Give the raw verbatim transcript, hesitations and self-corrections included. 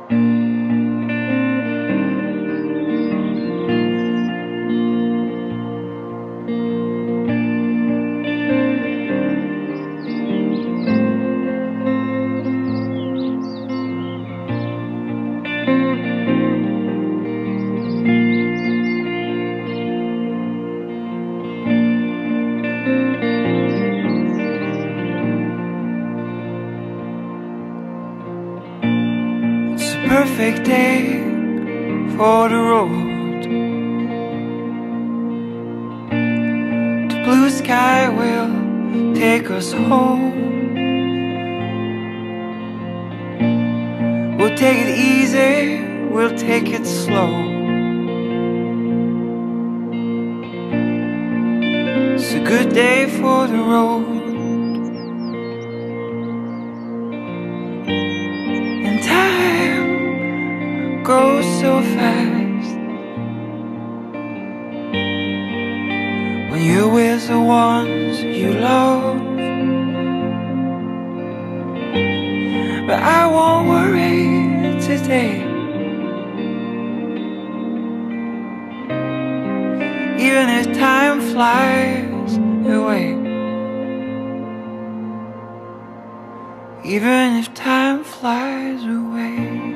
Perfect day for the road. The blue sky will take us home. We'll take it easy, we'll take it slow. It's a good day for the road. And time goes so fast when you're with the ones you love. But I won't worry today, even if time flies away. Even if time flies away.